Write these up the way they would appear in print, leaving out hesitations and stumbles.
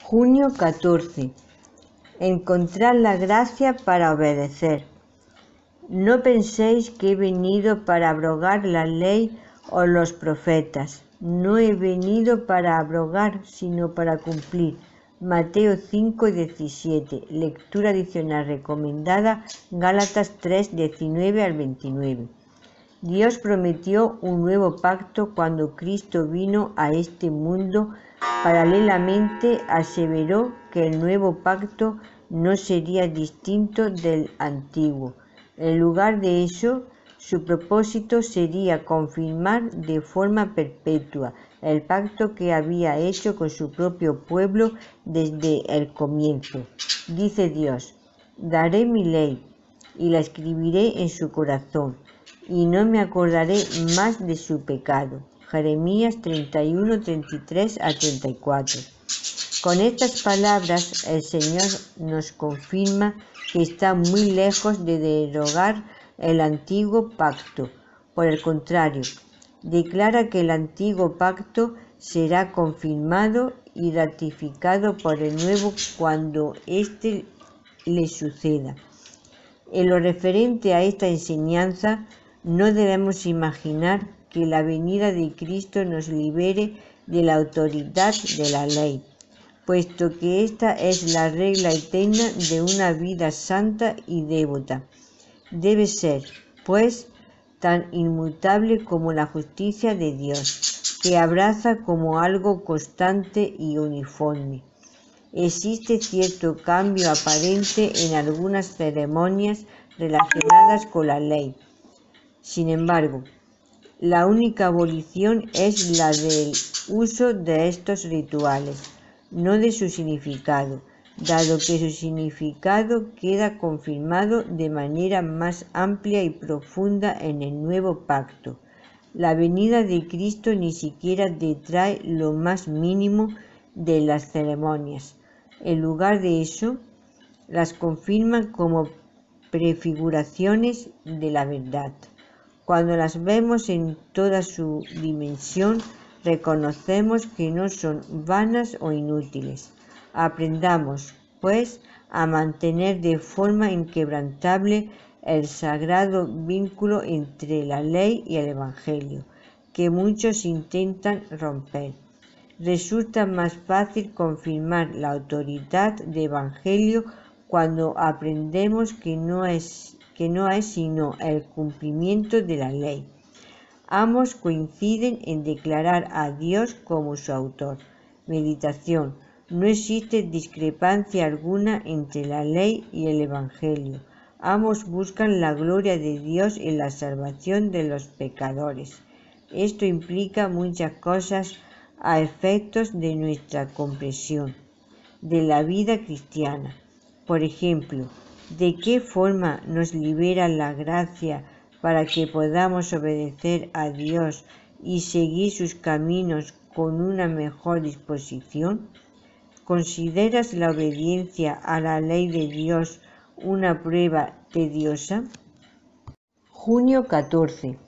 Junio 14. Encontrar la gracia para obedecer. No penséis que he venido para abrogar la ley o los profetas. No he venido para abrogar, sino para cumplir. Mateo 5:17. Lectura adicional recomendada, Gálatas 3:19 al 29. Dios prometió un nuevo pacto cuando Cristo vino a este mundo. Paralelamente aseveró que el nuevo pacto no sería distinto del antiguo. En lugar de eso, su propósito sería confirmar de forma perpetua el pacto que había hecho con su propio pueblo desde el comienzo. Dice Dios: daré mi ley y la escribiré en su corazón, y no me acordaré más de su pecado. Jeremías 31, 33 a 34. Con estas palabras el Señor nos confirma que está muy lejos de derogar el antiguo pacto. Por el contrario, declara que el antiguo pacto será confirmado y ratificado por el nuevo cuando éste le suceda. En lo referente a esta enseñanza, no debemos imaginar que la venida de Cristo nos libere de la autoridad de la ley, puesto que esta es la regla eterna de una vida santa y devota. Debe ser, pues, tan inmutable como la justicia de Dios, que abraza como algo constante y uniforme. Existe cierto cambio aparente en algunas ceremonias relacionadas con la ley. Sin embargo, la única abolición es la del uso de estos rituales, no de su significado, dado que su significado queda confirmado de manera más amplia y profunda en el nuevo pacto. La venida de Cristo ni siquiera detrae lo más mínimo de las ceremonias. En lugar de eso, las confirma como prefiguraciones de la verdad. Cuando las vemos en toda su dimensión, reconocemos que no son vanas o inútiles. Aprendamos, pues, a mantener de forma inquebrantable el sagrado vínculo entre la ley y el Evangelio, que muchos intentan romper. Resulta más fácil confirmar la autoridad del Evangelio cuando aprendemos que no es sino el cumplimiento de la ley. Ambos coinciden en declarar a Dios como su autor. Meditación. No existe discrepancia alguna entre la ley y el Evangelio. Ambos buscan la gloria de Dios en la salvación de los pecadores. Esto implica muchas cosas a efectos de nuestra comprensión de la vida cristiana. Por ejemplo, ¿de qué forma nos libera la gracia para que podamos obedecer a Dios y seguir sus caminos con una mejor disposición? ¿Consideras la obediencia a la ley de Dios una prueba tediosa? Junio 14.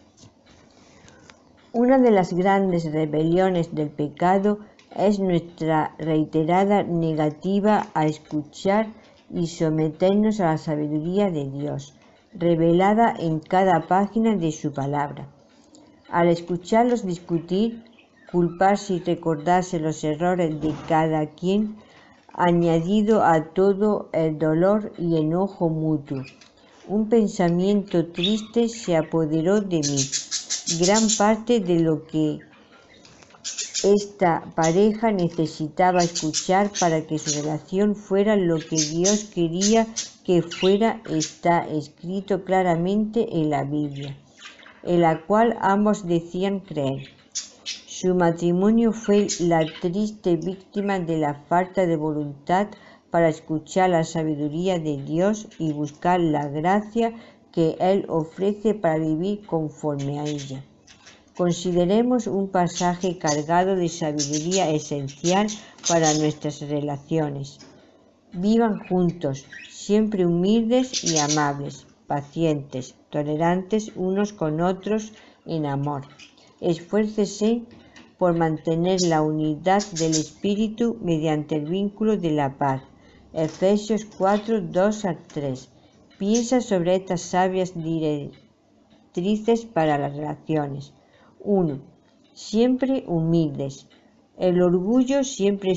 Una de las grandes rebeliones del pecado es nuestra reiterada negativa a escuchar y someternos a la sabiduría de Dios, revelada en cada página de su palabra. Al escucharlos discutir, culparse y recordarse los errores de cada quien, añadido a todo el dolor y enojo mutuo, un pensamiento triste se apoderó de mí. Gran parte de lo que esta pareja necesitaba escuchar para que su relación fuera lo que Dios quería que fuera está escrito claramente en la Biblia, en la cual ambos decían creer. Su matrimonio fue la triste víctima de la falta de voluntad para escuchar la sabiduría de Dios y buscar la gracia que Él ofrece para vivir conforme a ella. Consideremos un pasaje cargado de sabiduría esencial para nuestras relaciones. Vivan juntos, siempre humildes y amables, pacientes, tolerantes unos con otros en amor. Esfuércense por mantener la unidad del espíritu mediante el vínculo de la paz. Efesios 4, 2 al 3. Piensa sobre estas sabias directrices para las relaciones. 1. Siempre humildes. El orgullo siempre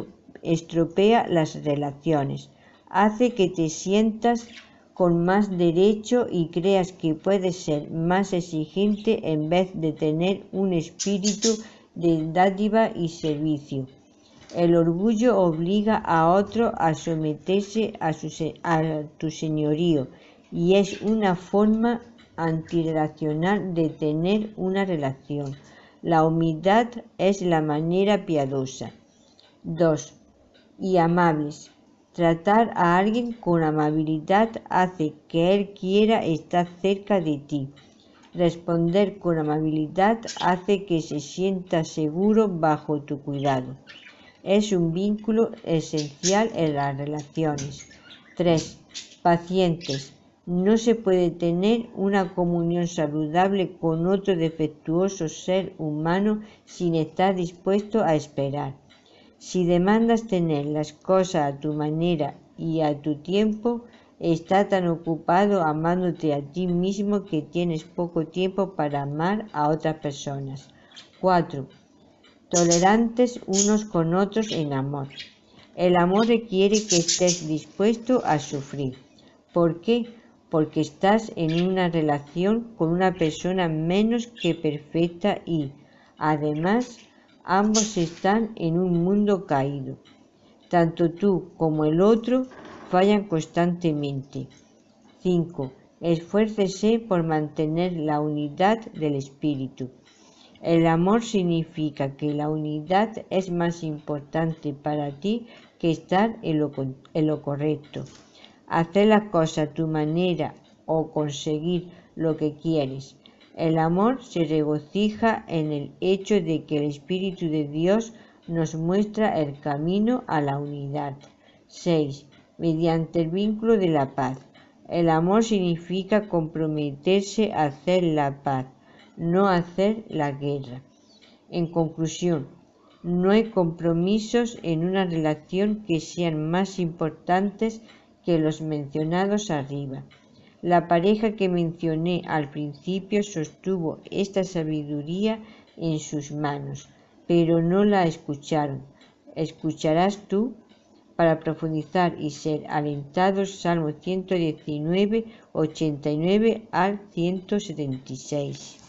estropea las relaciones. Hace que te sientas con más derecho y creas que puedes ser más exigente en vez de tener un espíritu de dádiva y servicio. El orgullo obliga a otro a someterse a tu señorío y es una forma antirracional de tener una relación. La humildad es la manera piadosa. 2. Y amables. Tratar a alguien con amabilidad hace que él quiera estar cerca de ti. Responder con amabilidad hace que se sienta seguro bajo tu cuidado. Es un vínculo esencial en las relaciones. 3. Pacientes. No se puede tener una comunión saludable con otro defectuoso ser humano sin estar dispuesto a esperar. Si demandas tener las cosas a tu manera y a tu tiempo, estás tan ocupado amándote a ti mismo que tienes poco tiempo para amar a otras personas. 4. Tolerantes unos con otros en amor. El amor requiere que estés dispuesto a sufrir. ¿Por qué? Porque estás en una relación con una persona menos que perfecta y, además, ambos están en un mundo caído. Tanto tú como el otro fallan constantemente. 5. Esfuércese por mantener la unidad del espíritu. El amor significa que la unidad es más importante para ti que estar en lo correcto. Hacer las cosas a tu manera o conseguir lo que quieres. El amor se regocija en el hecho de que el Espíritu de Dios nos muestra el camino a la unidad. 6. Mediante el vínculo de la paz. El amor significa comprometerse a hacer la paz, no hacer la guerra. En conclusión, no hay compromisos en una relación que sean más importantes que los mencionados arriba. La pareja que mencioné al principio sostuvo esta sabiduría en sus manos, pero no la escucharon. ¿Escucharás tú? Para profundizar y ser alentados, Salmo 119, 89 al 176.